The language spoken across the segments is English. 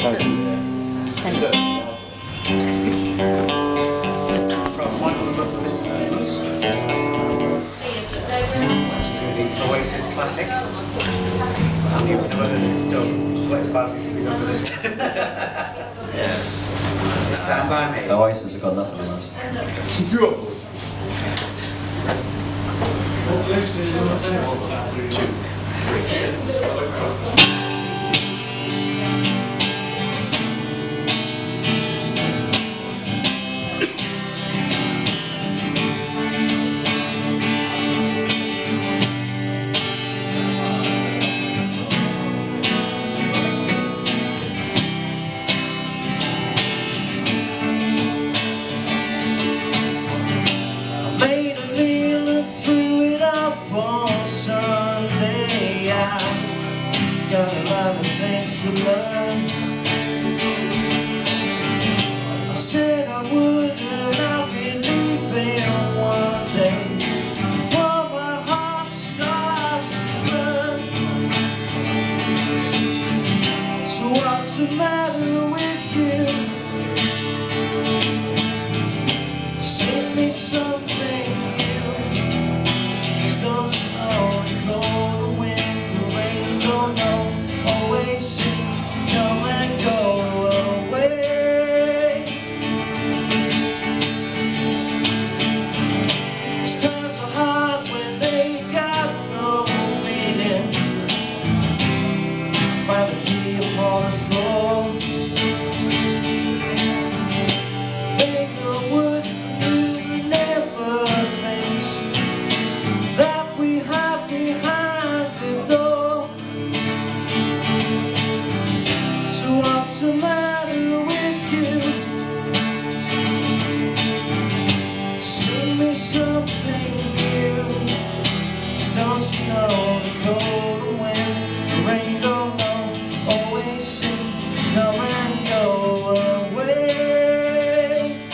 Oasis classic. I don't even know whether it's done. What boundaries will be done for this one. Yeah. Stand by me. Oasis have got nothing on us. Got a lot of things to learn. I said I would and I'll be leaving one day before my heart starts to burn. So what's the matter with you? Sing me something new. 'Cause don't you know the cold wind, the rain, don't know. Always seem come and go away. These times are hard when they got no meaning. Find a key upon the floor. Baker wouldn't do never things that we have behind the door. So what's the matter with you? Sing me something new. 'Cause don't you know the cold wind, the rain don't know, always seem to come and go away.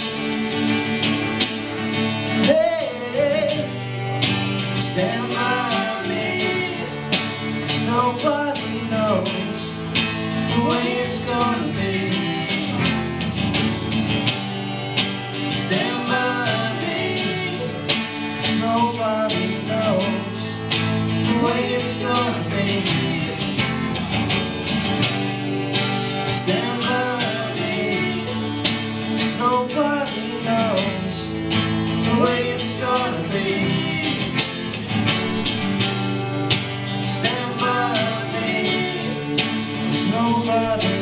Hey, stand by me, 'cause nobody knows the way it's gonna be. Stand by me, 'cause nobody knows the way it's gonna be. Stand by me, 'cause nobody knows the way it's gonna be. Stand by me, 'cause nobody